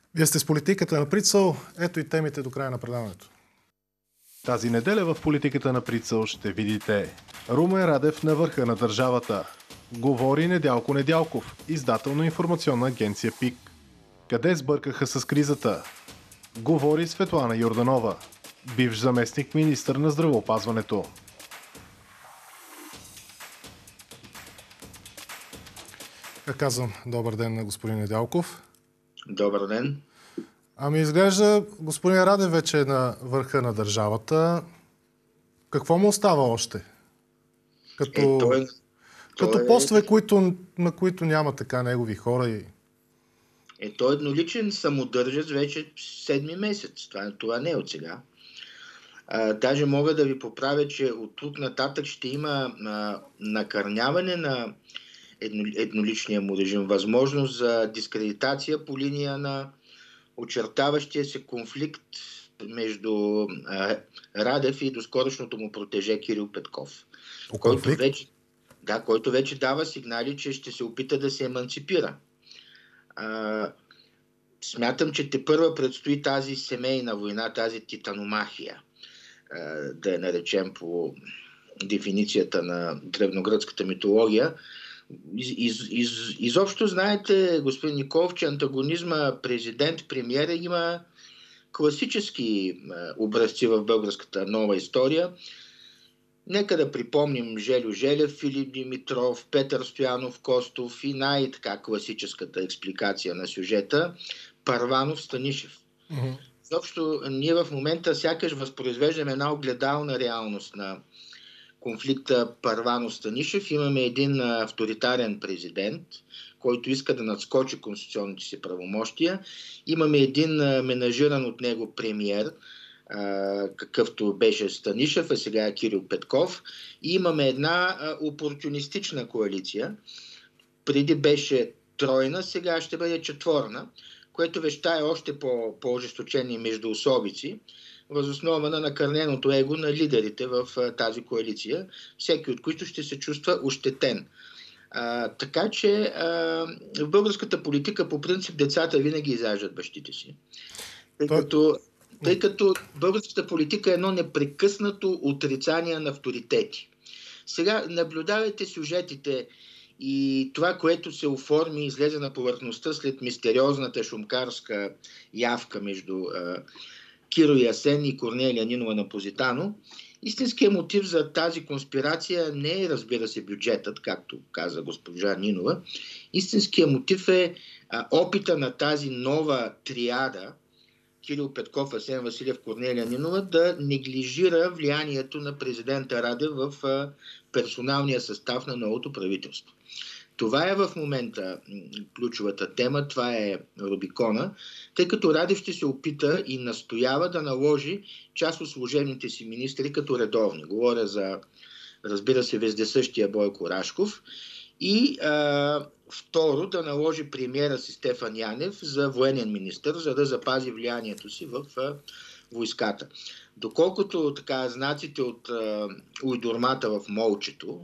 Вие сте с политиката на Прицел. Ето и темите до края на предаването. Тази неделя в политиката на Прицел ще видите Румен Радев на върха на държавата. Говори Недялко Недялков, издателно-информационна агенция ПИК. Къде сбъркаха с кризата? Говори Светлана Йорданова, бивш заместник министър на здравеопазването. Казвам добър ден на господин Недялков. Добър ден. Ами изглежда господин Радев вече е на върха на държавата. Какво му остава още? Като постове, на които няма така негови хора. Той е едноличен самодържец вече 7 месец. Това не е от сега. Даже мога да ви поправя, че от тук нататък ще има накърняване на едноличния му режим. Възможност за дискредитация по линия на очертаващия се конфликт между Радев и доскорошното му протеже Кирил Петков. Който вече дава сигнали, че ще се опита да се еманципира. Смятам, че тепърва предстои тази семейна война, тази титаномахия, да я наречем по дефиницията на древногръцката митология. Изобщо знаете, господин Николов, че антагонизма президент-премиера има класически образци в българската нова история. Нека да припомним Желю Желев, Филип Димитров, Петър Стоянов Костов и най-така класическата експликация на сюжета Първанов Станишев. Изобщо ние в момента сякаш възпроизвеждаме една огледална реалност на конфликта Първанов-Станишев. Имаме един авторитарен президент, който иска да надскочи конституционните си правомощия. Имаме един менажиран от него премиер, какъвто беше Станишев, а сега е Кирил Петков. И имаме една опортунистична коалиция. Преди беше тройна, сега ще бъде четворна, което вещае още по-ожесточени междуособици, въз основа на накърненото его на лидерите в тази коалиция, всеки от които ще се чувства ощетен. Така че в българската политика по принцип децата винаги изяждат бащите си. Тъй като българската политика е едно непрекъснато отрицание на авторитети. Сега наблюдавайте сюжетите и това, което се оформи и излезе на повърхността след мистериозната шумкарска явка между Киро Ясен и Корнелия Нинова на Позитано. Истинският мотив за тази конспирация не е, разбира се, бюджетът, както каза госпожа Нинова. Истинският мотив е опита на тази нова триада, Кирил Петков, Асен Василев, Корнелия Нинова, да неглижира влиянието на президента Радев в персоналния състав на новото правителство. Това е в момента ключовата тема, това е Рубикона, тъй като Радев ще се опита и настоява да наложи част от служебните си министри като редовни. Говоря за, разбира се, вездесъщия Бойко Рашков. И второ, да наложи премиера си Стефан Янев за военен министър, за да запази влиянието си в войската. Доколкото знаците от уйдурмата в молчето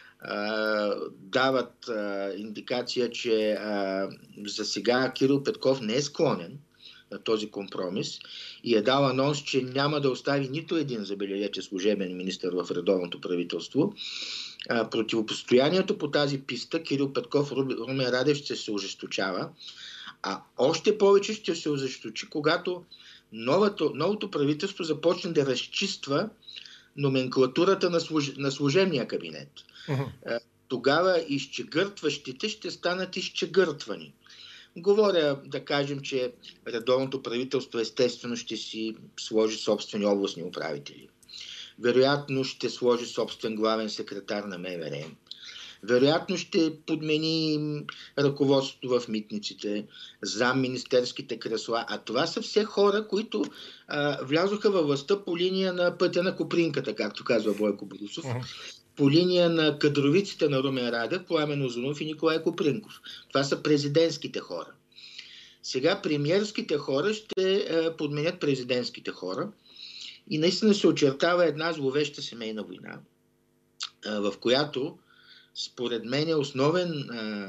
дават индикация, че за сега Кирил Петков не е склонен на този компромис и е дал анонс, че няма да остави нито един, забележете, служебен министър в редовното правителство. Противопостоянието по тази писта Кирил Петков, Румен Радев ще се ожесточава, а още повече ще се ожесточи, когато новото правителство започне да разчиства номенклатурата на служебния кабинет. Тогава изчегъртващите ще станат изчегъртвани. Говоря, да кажем, че редовното правителство естествено ще си сложи собствени областни управители. Вероятно ще сложи собствен главен секретар на МВР. Вероятно ще подмени ръководството в митниците, замминистерските кресла. А това са все хора, които влязоха във властта по линия на пътя на Копринката, както казва Бойко Борисов. По линия на кадровиците на Румен Радев, Пламен Узунов и Николай Копринков. Това са президентските хора. Сега премиерските хора ще подменят президентските хора и наистина се очертава една зловеща семейна война, в която според мен основен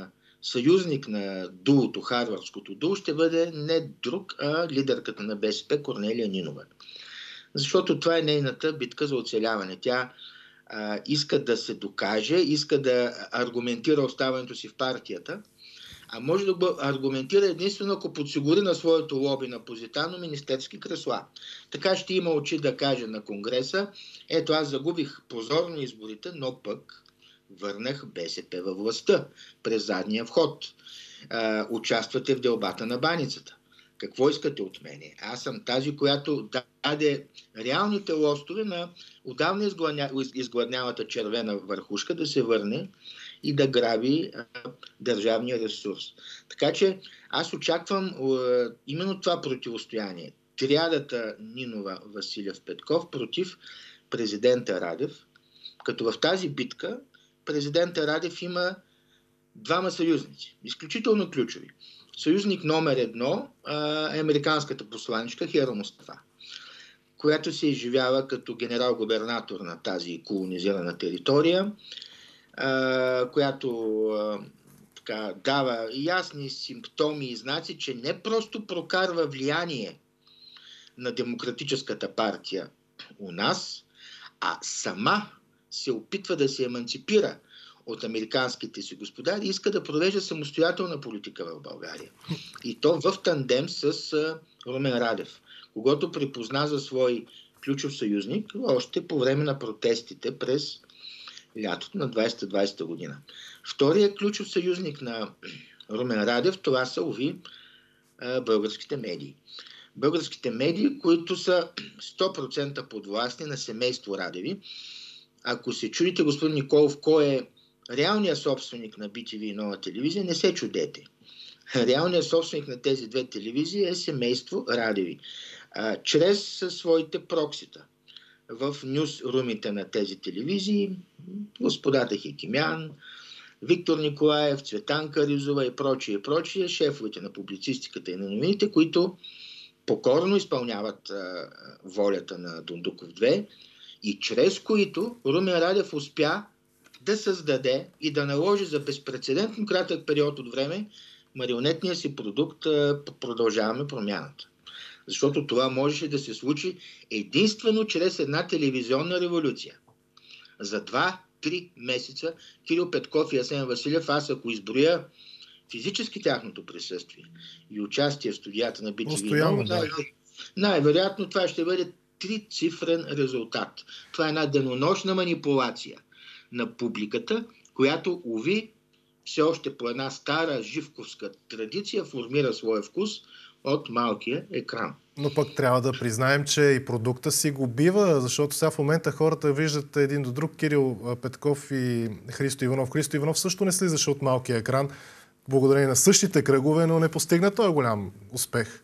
съюзник на дуото, харвардското дуо, ще бъде не друг, а лидерката на БСП Корнелия Нинова. Защото това е нейната битка за оцеляване. Тя иска да се докаже, иска да аргументира оставането си в партията, а може да го аргументира единствено ако подсигури на своето лоби на Позитано министерски кресла. Така ще има очи да каже на Конгреса: ето, аз загубих позорно изборите, но пък върнах БСП във властта през задния вход. Участвате в делбата на баницата. Какво искате от мене? Аз съм тази, която даде реалните лостове на отдавна изгладнялата червена върхушка да се върне и да граби държавния ресурс. Така че аз очаквам именно това противостояние. Триадата Нинова, Василев, Петков против президента Радев, като в тази битка президента Радев има двама съюзници, изключително ключови. Съюзник номер 1 е американската посланичка Хера Мустафа, която се изживява като генерал-губернатор на тази колонизирана територия, която дава ясни симптоми и знаци, че не просто прокарва влияние на Демократическата партия у нас, а сама се опитва да се еманципира от американските си господари и иска да провежда самостоятелна политика в България. И то в тандем с Румен Радев, когото припозна за свой ключов съюзник още по време на протестите през лятото на 2020 година. Вторият ключов съюзник на Румен Радев, това са, уви, българските медии. Българските медии, които са 100% подвластни на семейство Радеви. Ако се чудите, господин Николов, кой е реалният собственик на BTV и Нова телевизия, не се чудете. Реалният собственик на тези две телевизии е семейство Радеви. Чрез своите проксита в нюзрумите на тези телевизии, господата Хекимян, Виктор Николаев, Цветанка Ризова и прочие, шефовете на публицистиката и на новините, които покорно изпълняват волята на Дондуков 2 и чрез които Румен Радев успя да създаде и да наложи за безпрецедентно кратък период от време марионетния си продукт Продължаваме промяната. Защото това можеше да се случи единствено чрез една телевизионна революция. За 2-3 месеца Кирил Петков и Асен Василев, аз ако изброя физически тяхното присъствие и участие в студията на BTV, най-вероятно това ще бъде 3-цифрен резултат. Това е една денонощна манипулация на публиката, която, уви, все още по една стара живковска традиция формира своя вкус от малкия екран. Но пък трябва да признаем, че и продукта си го бива, защото сега в момента хората виждат един до друг Кирил Петков и Христо Иванов. Христо Иванов също не слизаше от малкия екран, благодарение на същите кръгове, но не постигна този голям успех.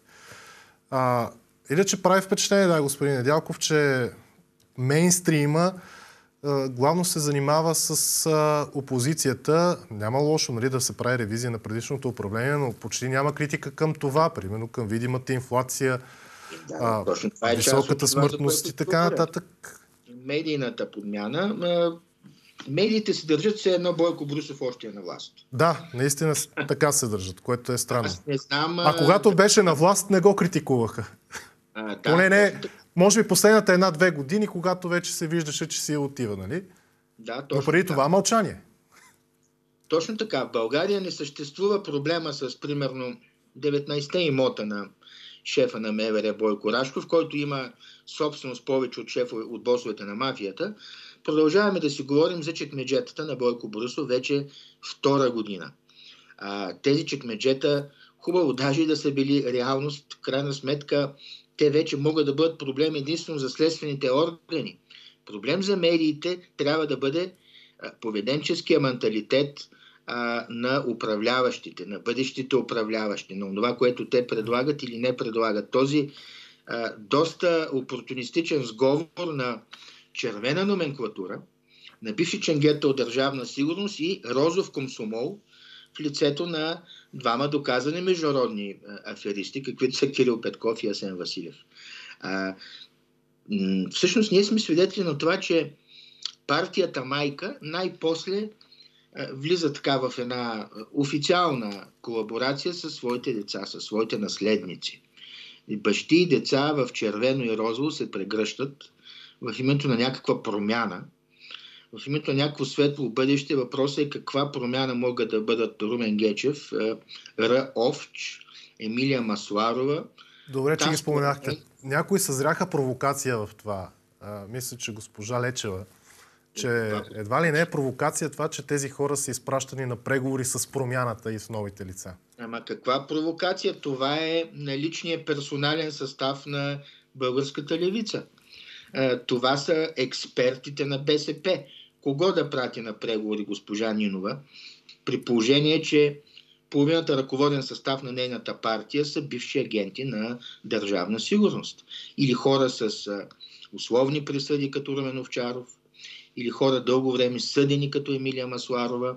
Иначе прави впечатление, господин Недялков, че мейнстрима главно се занимава с опозицията. Няма лошо, нали, да се прави ревизия на предишното управление, но почти няма критика към това, примерно към видимата инфлация, високата смъртност и така нататък. Медийната подмяна. Медиите се държат все едно Бойко Борисов още е на власт. Да, наистина така се държат, което е странно. Аз не знам, когато беше на власт, не го критикуваха. Поне не, може би последната 1-2 години, когато вече се виждаше, че си отива, нали? Да, но преди това мълчание. Точно така. В България не съществува проблема с, примерно, 19-те имота на шефа на МВР Бойко Рашков, който има собственост повече от шефове, от босовете на мафията. Продължаваме да си говорим за чекмеджетата на Бойко Борисов вече втора година. Тези чекмеджета, хубаво даже и да са били реалност, в крайна сметка те вече могат да бъдат проблем единствено за следствените органи. Проблем за медиите трябва да бъде поведенческия менталитет на управляващите, на бъдещите управляващи, на това, което те предлагат или не предлагат. Този доста опортунистичен сговор на червена номенклатура, на бивши ченгета от Държавна сигурност и розов комсомол в лицето на двама доказани международни аферисти, каквито са Кирил Петков и Асен Василев. Всъщност ние сме свидетели на това, че партията майка най-после влиза така в една официална колаборация със своите деца, със своите наследници. И бащи и деца в червено и розово се прегръщат в името на някаква промяна, в името на някакво светло бъдеще. Въпросът е каква промяна могат да бъдат Румен Гечев, Р. Овч, Емилия Масларова. Добре, че ги споменахте. Някои съзряха провокация в това. Мисля, че госпожа Лечева, че едва ли не е провокация това, че тези хора са изпращани на преговори с промяната и с новите лица. Ама каква провокация? Това е наличният персонален състав на българската левица. Това са експертите на БСП. Кого да прати на преговори госпожа Нинова, при положение, че половината ръководен състав на нейната партия са бивши агенти на Държавна сигурност. Или хора с условни присъди, като Румен Овчаров, или хора дълго време съдени, като Емилия Масларова.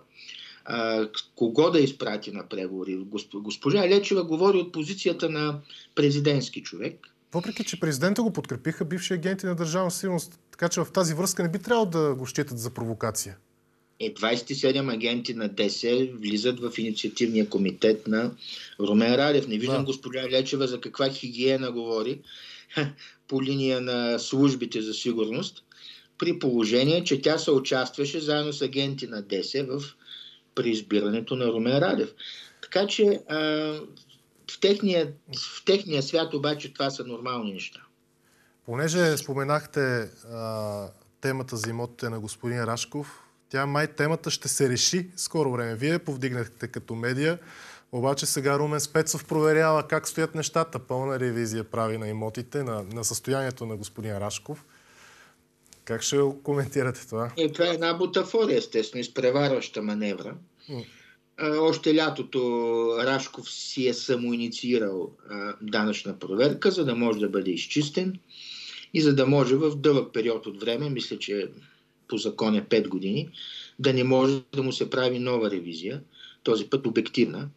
Кого да изпрати на преговори? Госпожа Лечева говори от позицията на президентски човек. Въпреки че президента го подкрепиха бивши агенти на Държавна сигурност, така че в тази връзка не би трябвало да го считат за провокация. 27 агенти на ДС влизат в инициативния комитет на Румен Радев. Не виждам госпожа Лечева за каква хигиена говори по линия на службите за сигурност, при положение, че тя се участваше заедно с агенти на ДС при избирането на Румен Радев. Така че в техния свят обаче това са нормални неща. Понеже споменахте темата за имотите на господин Рашков, темата ще се реши скоро време. Вие повдигнахте като медия, обаче сега Румен Спецов проверява как стоят нещата. Пълна ревизия прави на имотите, на състоянието на господин Рашков. Как ще коментирате това? Това е една бутафория, естествено, изпреварваща маневра. Още лятото Рашков си е самоинициирал данъчна проверка, за да може да бъде изчистен и за да може в дълъг период от време, мисля, че по закон е 5 години, да не може да му се прави нова ревизия, този път обективна.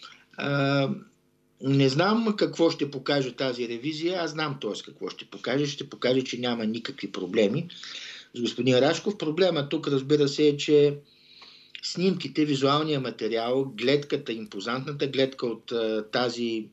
Не знам какво ще покаже тази ревизия, аз знам какво ще покаже. Ще покаже, че няма никакви проблеми с господин Рашков. Проблема тук, разбира се, е, че снимките, визуалния материал, гледката, импозантната гледка от тази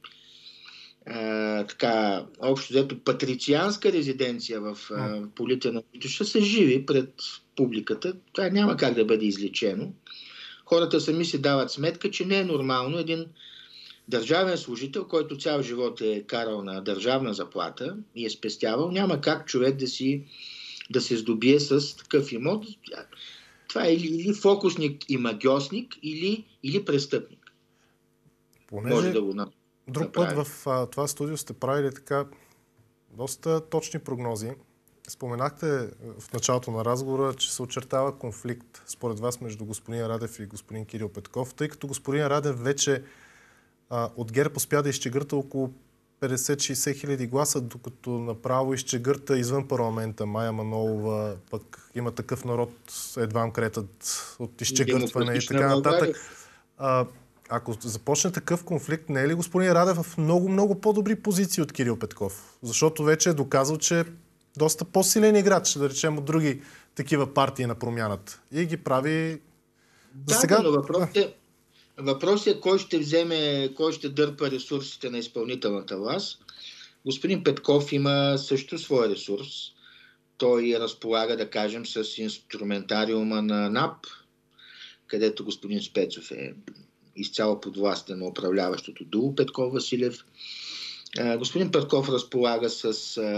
общо взето патрицианска резиденция в полите на Витоша са живи пред публиката. Това няма как да бъде изличено. Хората сами си дават сметка, че не е нормално един държавен служител, който цял живот е карал на държавна заплата и е спестявал, няма как човек да се здобие с такъв имот. Това е или фокусник и магьосник, или престъпник. Може да го направи. Друг път в това студио сте правили така доста точни прогнози. Споменахте в началото на разговора, че се очертава конфликт според вас между господин Радев и господин Кирил Петков, тъй като господин Радев вече от ГЕРБ успя да изчегърта около 50-60 хиляди гласа, докато направо изчегърта извън парламента Мая Манолова, пък Има такъв народ, едвам кретат от изчегъртване и така нататък. Ако започне такъв конфликт, не е ли господин Радев в много по-добри позиции от Кирил Петков? Защото вече е доказал, че е доста по-силен играч, да речем, от други такива партии на промяната. И ги прави... Но въпросът е кой ще дърпа ресурсите на изпълнителната власт. Господин Петков има също свой ресурс. Той разполага, да кажем, с инструментариума на НАП, където господин Спецов е изцяло под властта на управляващото дуо Петков Василев. Господин Петков разполага с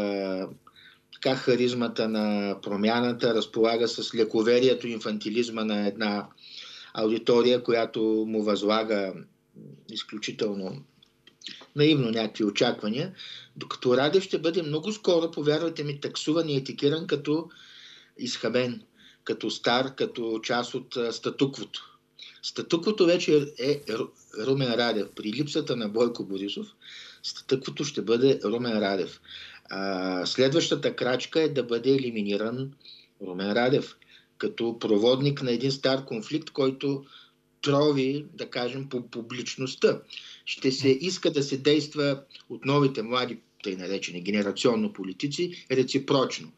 харизмата на промяната, разполага с лековерието и инфантилизма на една аудитория, която му възлага изключително наивно някакви очаквания, докато Радев ще бъде много скоро, повярвайте ми, таксуван и етикиран като изхабен, като стар, като част от статуквото. Статуквото вече е Румен Радев. При липсата на Бойко Борисов, статуквото ще бъде Румен Радев. Следващата крачка е да бъде елиминиран Румен Радев като проводник на един стар конфликт, който трови, да кажем, по публичността. Ще се иска да се действа от новите млади, тъй наречени генерационно политици, реципрочно.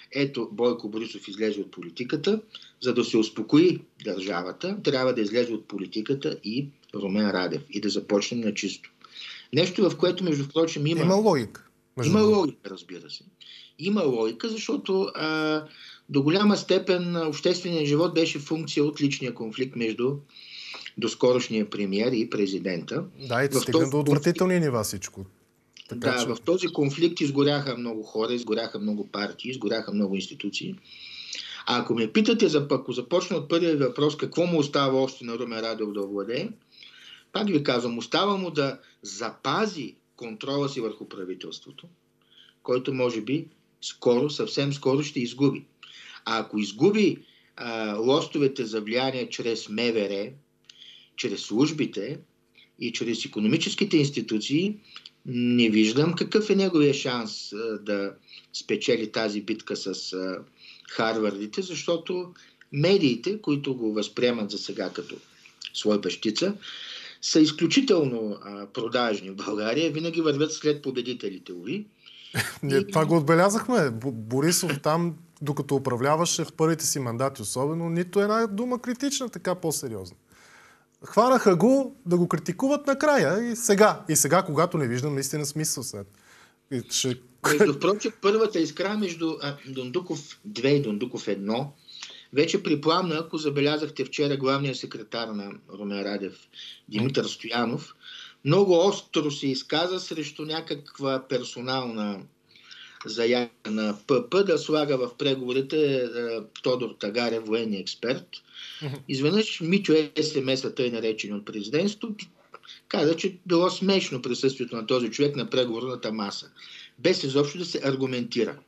ето Бойко Борисов излезе от политиката, за да се успокои държавата, трябва да излезе от политиката и Румен Радев и да започнем на чисто. Нещо, в което, между прочим, има логика. Има логика, разбира се. Има логика, защото до голяма степен общественият живот беше функция от личния конфликт между доскорошния премиер и президента. Да, и стигна до отвратителни нива всичко. Така, в този конфликт изгоряха много хора, изгоряха много партии, изгоряха много институции. А ако ме питате, ако започна от първия въпрос, какво му остава още на Румен Радев да овладее, пак ви казвам, остава му да запази контрола си върху правителството, който може би съвсем скоро ще изгуби. А ако изгуби лостовете за влияние чрез МВР, чрез службите и чрез икономическите институции, не виждам какъв е неговия шанс да спечели тази битка с Харвардите, защото медиите, които го възприемат за сега като свой бащица, са изключително продажни в България, винаги вървят след победителите, уви. Това го отбелязахме. Борисов там, докато управляваше в първите си мандати особено, нито една дума критична, така по-сериозна. Хванаха го да го критикуват накрая и сега, когато не виждам наистина смисъл след. Между прочим, първата искра между Дондуков 2 и Дондуков 1 вече припламна, ако забелязахте вчера главният секретар на Румен Радев, Димитър Стоянов, много остро се изказа срещу някаква персонална заявка на ПП да слага в преговорите Тодор Тагарев, военния експерт. Изведнъж Митьо СМС-а, тъй наречен от президентството, каза, че било смешно присъствието на този човек на преговорната маса, без изобщо да се аргументира.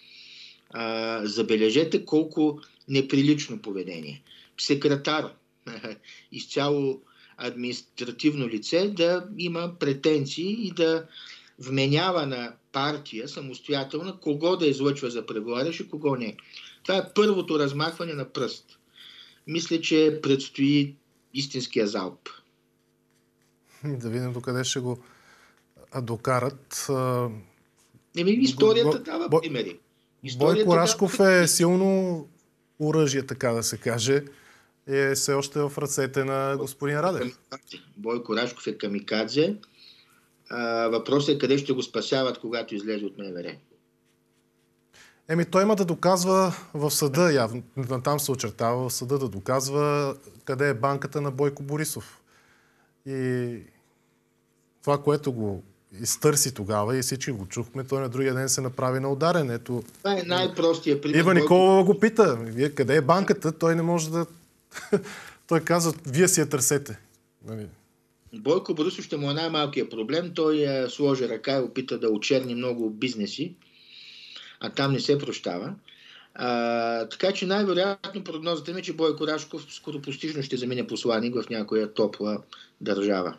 Забележете колко неприлично поведение. Секретар, изцяло административно лице, да има претенции и да вменява на партия самостоятелна кого да излъчва за преговаряш и кого не. Това е първото размахване на пръст. Мисля, че предстои истинския залп. Да видим докъде ще го докарат. Историята дава примери. Бойко Рашков е силно оръжие, така да се каже. Е все още в ръцете на господин Радев. Бойко Рашков е камикадзе. Въпросът е къде ще го спасяват, когато излезе от МВР. Той има да доказва в съда, явно. Там се очертава в съда да доказва къде е банката на Бойко Борисов. И това, което го изтърси тогава и всички го чухме, той на другия ден се направи на ударен. Ето, това е най-простия пример. Ива Никола го пита, вие къде е банката? Той не може да... Той казва, вие си я търсете. Бойко Борисов ще му е най-малкият проблем. Той сложи ръка и опита да очерни много бизнеси, а там не се прощава. Така че най-вероятно прогнозата ми е, че Бойко Рашков скоропостижно ще замине посланик в някоя топла държава.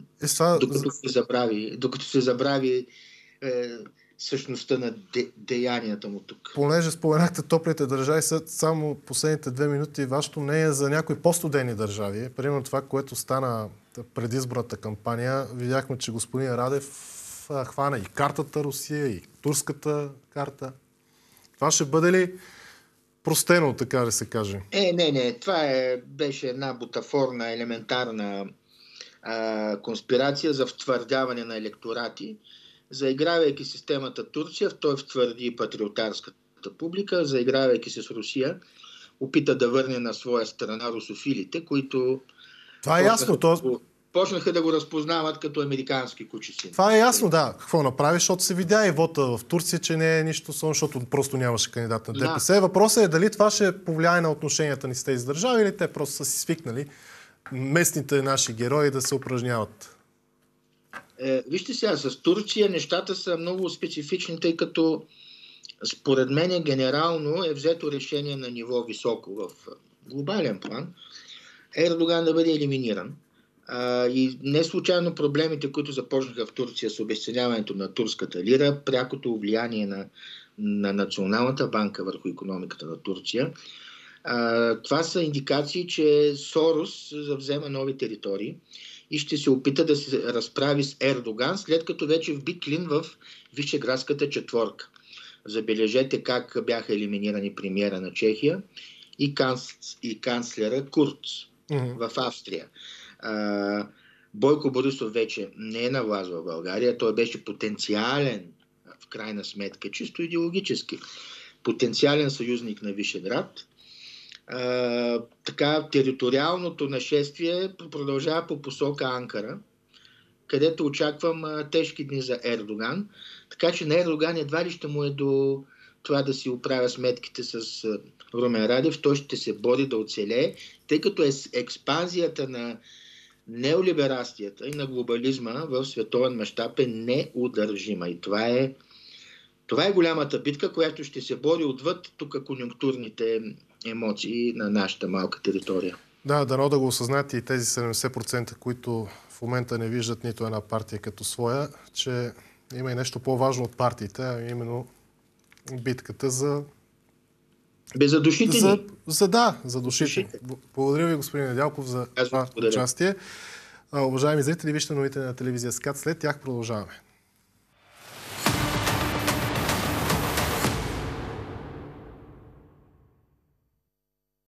Докато се забрави същността на деянията му тук. Понеже споменахте топлите държави, само последните 2 минути вашето мнение за някои по-студени държави. Примерно това, което стана предизборната кампания, видяхме, че господин Радев хвана и картата Русия, и турската карта. Това ще бъде ли простено, така да се каже? Не. Това беше една бутафорна, елементарна конспирация за втвърдяване на електорати. Заигравайки системата Турция, той втвърди патриотарската публика, заигравайки се с Русия, опита да върне на своя страна русофилите, които това е ясно. Почнаха да го разпознават като американски кучици. Това е ясно, да. Какво направи, защото се видя и вота в Турция, че не е нищо сон, защото просто нямаше кандидат на ДПС. Да. Въпросът е дали това ще повлияе на отношенията ни с тези държави или те просто са си свикнали местните наши герои да се упражняват. Вижте сега, с Турция нещата са много специфични, тъй като според мен генерално е взето решение на ниво високо в глобален план Ердоган да бъде елиминиран. И не случайно проблемите, които започнаха в Турция с обезценяването на турската лира, прякото влияние на Националната банка върху икономиката на Турция, това са индикации, че Сорос завзема нови територии и ще се опита да се разправи с Ердоган, след като вече вби клин в Вишеградската четворка. Забележете как бяха елиминирани премиера на Чехия и канцлера Курц в Австрия. Бойко Борисов вече не е на власт в България. Той беше потенциален, в крайна сметка, чисто идеологически, потенциален съюзник на Вишеград. Така, териториалното нашествие продължава по посока Анкара, където очаквам тежки дни за Ердоган. Така че на Ердоган едва ли ще му е до това да си оправя сметките с Румен Радев. Той ще се бори да оцелее, тъй като експанзията на неолиберастията и на глобализма в световен мащаб е неудържима. И това е голямата битка, която ще се бори отвъд тук конюнктурните емоции на нашата малка територия. Да, дано да го осъзнаят и тези 70%, които в момента не виждат нито една партия като своя, че има и нещо по-важно от партиите, а именно битката за... За душите ни. За душите. Благодаря ви, господин Недялков, за това участие. Уважаеми зрители, вижте новите на телевизия СКАТ. След тях продължаваме.